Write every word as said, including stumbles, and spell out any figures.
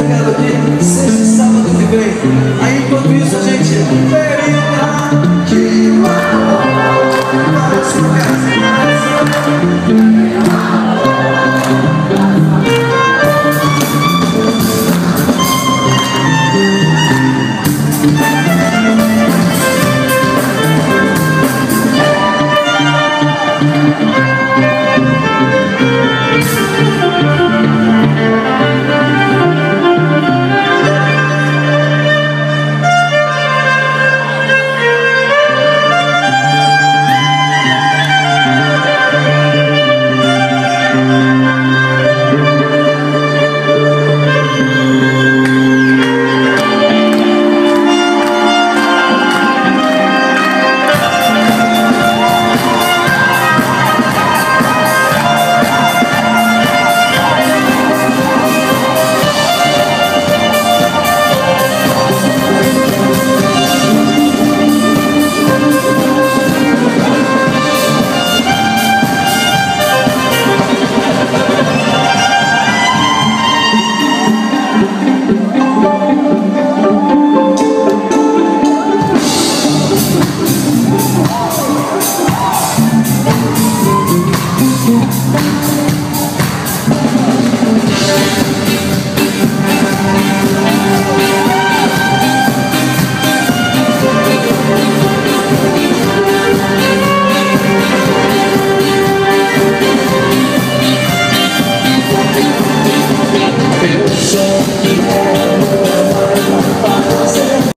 quero aqui, sexta e sábado que vem. Aí enquanto isso a gente termina de uma parece uma We'll be right back.